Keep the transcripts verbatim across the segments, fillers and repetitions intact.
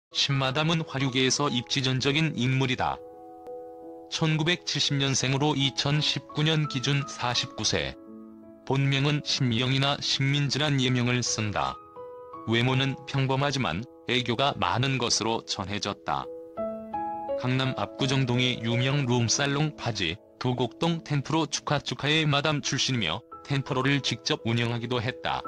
신마담은 화류계에서 입지전적인 인물이다. 천구백칠십 년생으로 이천십구 년 기준 사십구 세. 본명은 신미영이나 신민지란 예명을 쓴다. 외모는 평범하지만 애교가 많은 것으로 전해졌다. 강남 압구정동의 유명 룸살롱 바지, 도곡동 텐프로 축하축하의 마담 출신이며 텐프로를 직접 운영하기도 했다.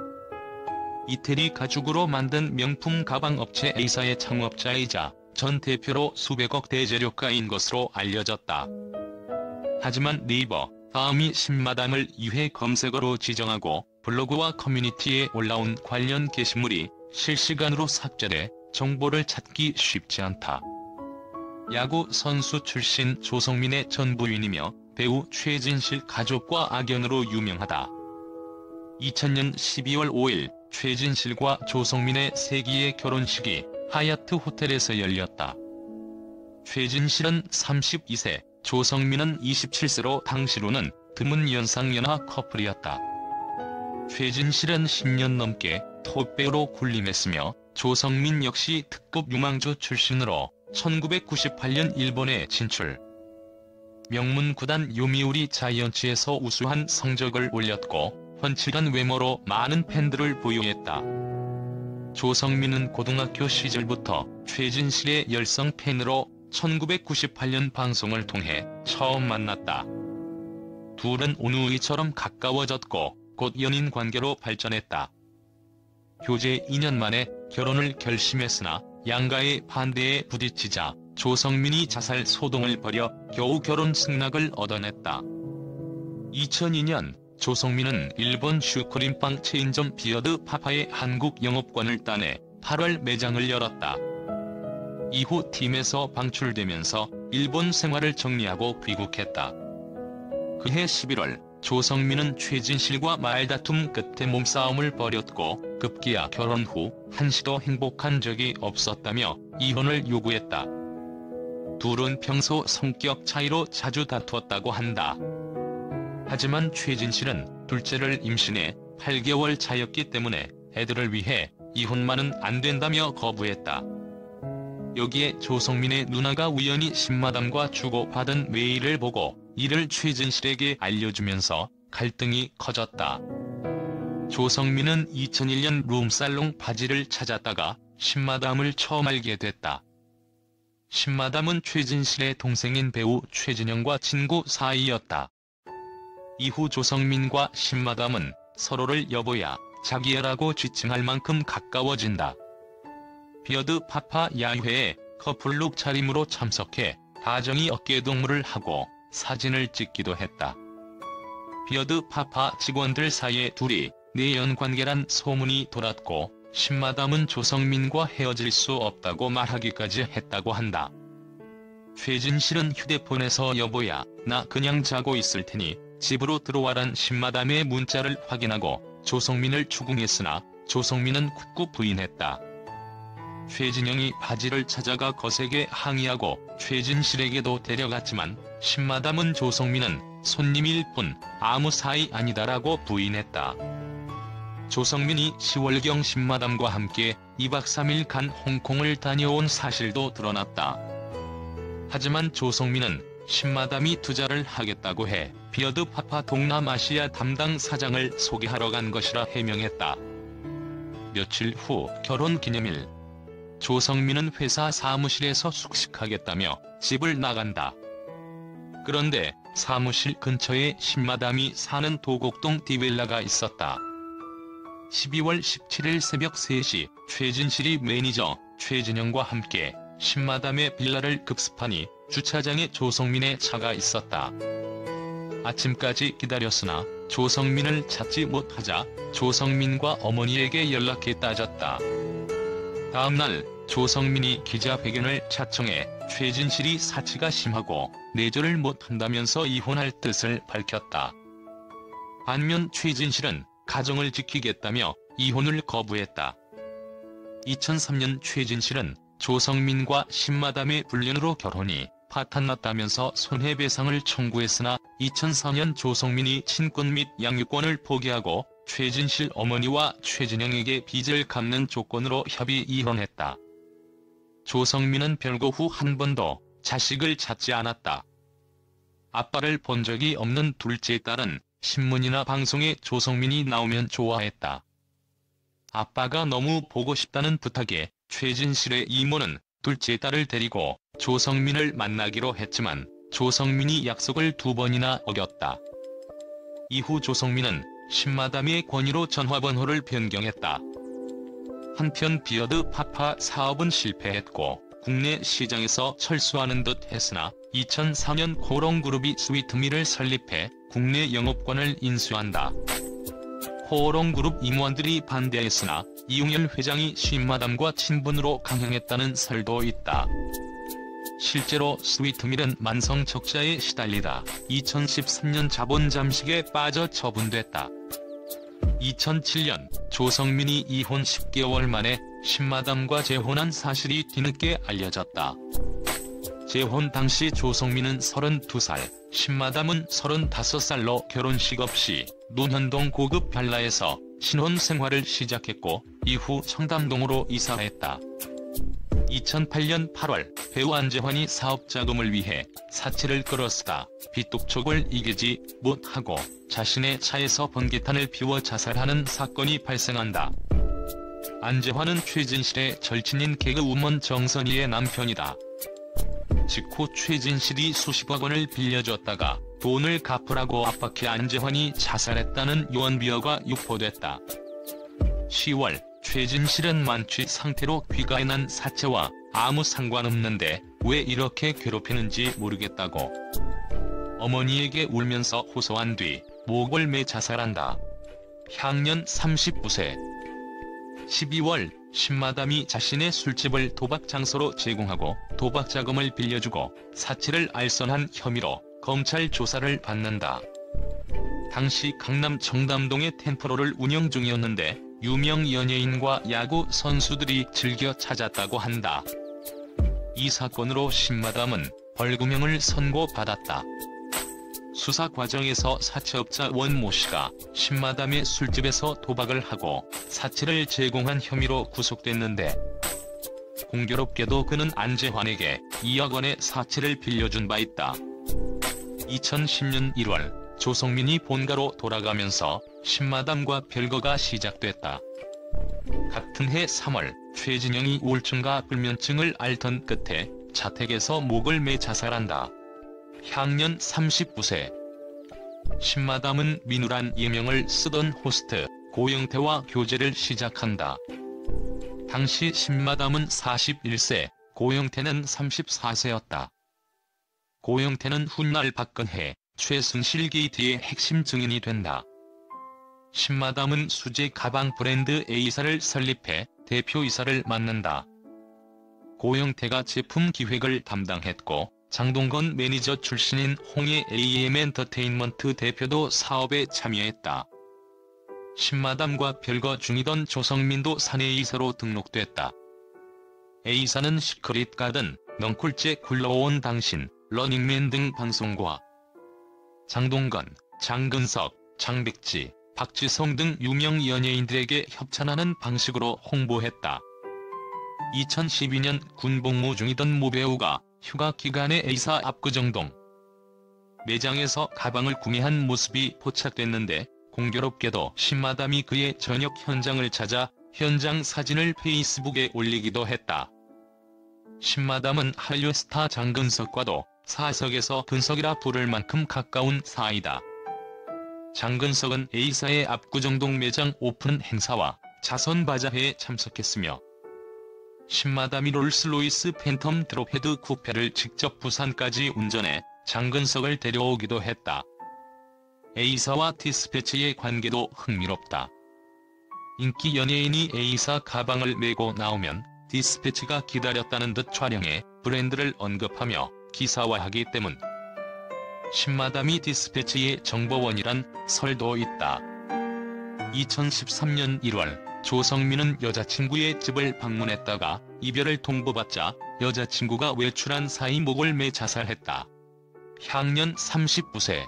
이태리 가죽으로 만든 명품 가방 업체 A사의 창업자이자 전 대표로 수백억 대재력가인 것으로 알려졌다. 하지만 네이버, 다음이 신마담을 유해 검색어로 지정하고 블로그와 커뮤니티에 올라온 관련 게시물이 실시간으로 삭제돼 정보를 찾기 쉽지 않다. 야구 선수 출신 조성민의 전 부인이며 배우 최진실 가족과 악연으로 유명하다. 이천 년 십이월 오일 최진실과 조성민의 세기의 결혼식이 하얏트 호텔에서 열렸다. 최진실은 삼십이 세, 조성민은 이십칠 세로 당시로는 드문 연상연하 커플이었다. 최진실은 십 년 넘게 톱배우로 군림했으며 조성민 역시 특급 유망주 출신으로 천구백구십팔 년 일본에 진출. 명문 구단 요미우리 자이언츠에서 우수한 성적을 올렸고 훤칠한 외모로 많은 팬들을 보유했다. 조성민은 고등학교 시절부터 최진실의 열성 팬으로 천구백구십팔 년 방송을 통해 처음 만났다. 둘은 온누이처럼 가까워졌고 곧 연인 관계로 발전했다. 교제 이 년 만에 결혼을 결심했으나 양가의 반대에 부딪히자 조성민이 자살 소동을 벌여 겨우 결혼 승낙을 얻어냈다. 이천이 년 조성민은 일본 슈크림빵 체인점 비어드 파파의 한국 영업권을 따내 팔월 매장을 열었다. 이후 팀에서 방출되면서 일본 생활을 정리하고 귀국했다. 그해 십일월 조성민은 최진실과 말다툼 끝에 몸싸움을 벌였고 급기야 결혼 후 한시도 행복한 적이 없었다며 이혼을 요구했다. 둘은 평소 성격 차이로 자주 다투었다고 한다. 하지만 최진실은 둘째를 임신해 팔 개월 차였기 때문에 애들을 위해 이혼만은 안 된다며 거부했다. 여기에 조성민의 누나가 우연히 신마담과 주고받은 메일을 보고 이를 최진실에게 알려주면서 갈등이 커졌다. 조성민은 이천일 년 룸살롱 바지를 찾았다가 신마담을 처음 알게 됐다. 신마담은 최진실의 동생인 배우 최진영과 친구 사이였다. 이후 조성민과 신마담은 서로를 여보야, 자기야라고 지칭할 만큼 가까워진다. 비어드 파파 야유회에 커플룩 차림으로 참석해 다정히 어깨동무를 하고 사진을 찍기도 했다. 비어드 파파 직원들 사이에 둘이 내연 관계란 소문이 돌았고 신마담은 조성민과 헤어질 수 없다고 말하기까지 했다고 한다. 최진실은 휴대폰에서 여보야, 나 그냥 자고 있을 테니 집으로 들어와란 신마담의 문자를 확인하고 조성민을 추궁했으나 조성민은 굳고 부인했다. 최진영이 바지를 찾아가 거세게 항의하고 최진실에게도 데려갔지만 신마담은 조성민은 손님일 뿐 아무 사이 아니다라고 부인했다. 조성민이 시월경 신마담과 함께 이박 삼일간 홍콩을 다녀온 사실도 드러났다. 하지만 조성민은 신마담이 투자를 하겠다고 해 비어드 파파 동남아시아 담당 사장을 소개하러 간 것이라 해명했다. 며칠 후 결혼기념일, 조성민은 회사 사무실에서 숙식하겠다며 집을 나간다. 그런데 사무실 근처에 신마담이 사는 도곡동 디벨라가 있었다. 십이월 십칠일 새벽 세 시 최진실이 매니저 최진영과 함께 신마담의 빌라를 급습하니 주차장에 조성민의 차가 있었다. 아침까지 기다렸으나 조성민을 찾지 못하자 조성민과 어머니에게 연락해 따졌다. 다음날 조성민이 기자회견을 자청해 최진실이 사치가 심하고 내조를 못한다면서 이혼할 뜻을 밝혔다. 반면 최진실은 가정을 지키겠다며 이혼을 거부했다. 이천삼 년 최진실은 조성민과 신마담의 불륜으로 결혼이 파탄났다면서 손해배상을 청구했으나 이천사 년 조성민이 친권 및 양육권을 포기하고 최진실 어머니와 최진영에게 빚을 갚는 조건으로 협의 이혼했다. 조성민은 별거 후 한 번도 자식을 찾지 않았다. 아빠를 본 적이 없는 둘째 딸은 신문이나 방송에 조성민이 나오면 좋아했다. 아빠가 너무 보고 싶다는 부탁에 최진실의 이모는 둘째 딸을 데리고 조성민을 만나기로 했지만 조성민이 약속을 두 번이나 어겼다. 이후 조성민은 신마담의 권유로 전화번호를 변경했다. 한편 비어드 파파 사업은 실패했고 국내 시장에서 철수하는 듯 했으나 이천사 년 코오롱그룹이 스위트미를 설립해 국내 영업권을 인수한다. 코오롱그룹 임원들이 반대했으나 이용열 회장이 신마담과 친분으로 강행했다는 설도 있다. 실제로 스위트밀은 만성 적자에 시달리다 이천십삼 년 자본 잠식에 빠져 처분됐다. 이천칠 년 조성민이 이혼 십 개월 만에 신마담과 재혼한 사실이 뒤늦게 알려졌다. 재혼 당시 조성민은 서른두 살, 신마담은 서른다섯 살로 결혼식 없이 논현동 고급 별라에서 신혼 생활을 시작했고 이후 청담동으로 이사했다. 이천팔 년 팔월 배우 안재환이 사업자금을 위해 사채를 끌어쓰다 빚독촉을 이기지 못하고 자신의 차에서 번개탄을 피워 자살하는 사건이 발생한다. 안재환은 최진실의 절친인 개그우먼 정선희의 남편이다. 직후 최진실이 수십억 원을 빌려줬다가 돈을 갚으라고 압박해 안재환이 자살했다는 요원비어가 유포됐다. 시월 최진실은 만취 상태로 귀가해 난 사체와 아무 상관없는데 왜 이렇게 괴롭히는지 모르겠다고 어머니에게 울면서 호소한 뒤 목을 매 자살한다. 향년 삼십구 세. 십이월 신마담이 자신의 술집을 도박 장소로 제공하고 도박 자금을 빌려주고 사치를 알선한 혐의로 검찰 조사를 받는다. 당시 강남 청담동의 템프로를 운영 중이었는데 유명 연예인과 야구 선수들이 즐겨 찾았다고 한다. 이 사건으로 신마담은 벌금형을 선고받았다. 수사 과정에서 사채업자 원모 씨가 신마담의 술집에서 도박을 하고 사치를 제공한 혐의로 구속됐는데 공교롭게도 그는 안재환에게 이억 원의 사치를 빌려준 바 있다. 이천십 년 일월 조성민이 본가로 돌아가면서 신마담과 별거가 시작됐다. 같은 해 삼월 최진영이 우울증과 불면증을 앓던 끝에 자택에서 목을 매 자살한다. 향년 삼십구 세. 신마담은 민우란 예명을 쓰던 호스트 고영태와 교제를 시작한다. 당시 신마담은 사십일 세, 고영태는 삼십사 세였다. 고영태는 훗날 박근혜, 최순실 게이트의 핵심 증인이 된다. 신마담은 수제 가방 브랜드 A사를 설립해 대표이사를 맡는다. 고영태가 제품 기획을 담당했고 장동건 매니저 출신인 홍해 에이엠엔터테인먼트 대표도 사업에 참여했다. 신마담과 별거 중이던 조성민도 사내이사로 등록됐다. A사는 시크릿 가든, 넝쿨째 굴러온 당신, 러닝맨 등 방송과 장동건, 장근석, 장백지, 박지성 등 유명 연예인들에게 협찬하는 방식으로 홍보했다. 이천십이 년 군복무 중이던 모 배우가 휴가 기간에 A사 압구정동 매장에서 가방을 구매한 모습이 포착됐는데 공교롭게도 신마담이 그의 전역 현장을 찾아 현장 사진을 페이스북에 올리기도 했다. 신마담은 한류 스타 장근석과도 사석에서 근석이라 부를 만큼 가까운 사이다. 장근석은 A사의 압구정동 매장 오픈 행사와 자선 바자회에 참석했으며 신마담이 롤스로이스 팬텀 드롭헤드 쿠페를 직접 부산까지 운전해 장근석을 데려오기도 했다. A사와 디스패치의 관계도 흥미롭다. 인기 연예인이 A사 가방을 메고 나오면 디스패치가 기다렸다는 듯 촬영해 브랜드를 언급하며 기사화하기 때문 신마담이 디스패치의 정보원이란 설도 있다. 이천십삼 년 일월 조성민은 여자친구의 집을 방문했다가 이별을 통보받자 여자친구가 외출한 사이 목을 매 자살했다. 향년 삼십구 세.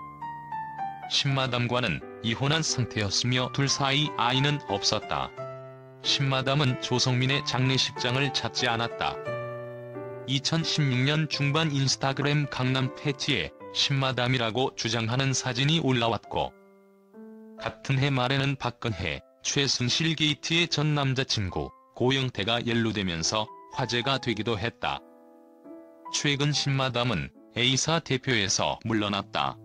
신마담과는 이혼한 상태였으며 둘 사이 아이는 없었다. 신마담은 조성민의 장례식장을 찾지 않았다. 이천십육 년 중반 인스타그램 강남 패티에 신마담이라고 주장하는 사진이 올라왔고, 같은 해 말에는 박근혜, 최순실 게이트의 전 남자친구 고영태가 연루되면서 화제가 되기도 했다. 최근 신마담은 A사 대표에서 물러났다.